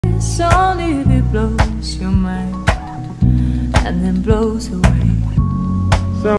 It's only if it blows your mind and then blows away.